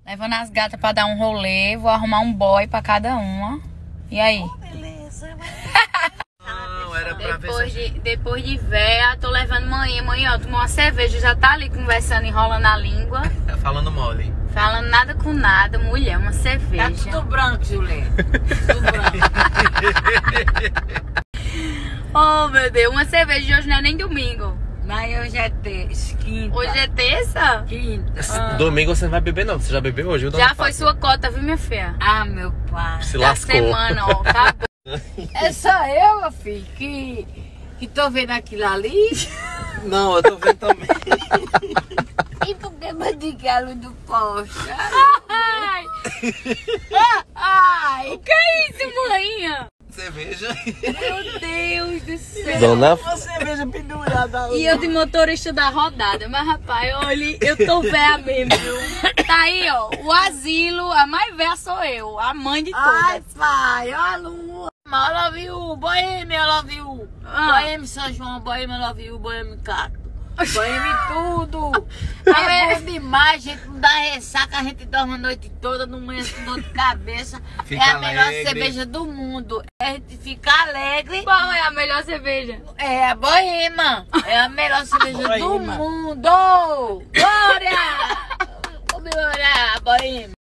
Levando as gatas pra dar um rolê. Vou arrumar um boy pra cada uma. E aí? Beleza. Não, era pra ver Depois de véia, tô levando manhã, ó, tomou uma cerveja, já tá ali conversando, enrolando a língua. falando mole. Falando nada com nada, mulher, uma cerveja. Tá tudo branco, Juliana. Tudo branco. Oh, meu Deus, uma cerveja de hoje não é nem domingo. Mas hoje é quinta. Hoje é terça? Quinta. Domingo você não vai beber, não. Você já bebeu hoje? Já foi sua cota, viu, minha filha? Ah, meu pai. Se Da lascou. semana, ó, acabou. É só eu, meu filho, que tô vendo aquilo ali. Não, eu tô vendo também. E por que me diga a luz do poste? Ai, Ai, o que é isso, mãinha? Cerveja. Meu Deus do céu. Dona uma cerveja pendurada ali. E eu de motorista da rodada. Mas, rapaz, olha, eu tô velha mesmo, viu? Tá aí, ó, o asilo, a mais velha sou eu, a mãe de Ai, todas. pai, olha a lua. I love you, Boêmia, I love you. Boêmia São João, Boêmia, I love you, Boêmia Cato. Boêmia tudo. É bom demais, gente. Não dá ressaca, a gente dorme a noite toda, não amanhece com dor de cabeça. Fica é a melhor alegre. cerveja do mundo. A gente fica alegre. Qual é a melhor cerveja? É a Boêmia. É a melhor cerveja do Boêmia. mundo. Glória! Glória, Boêmia.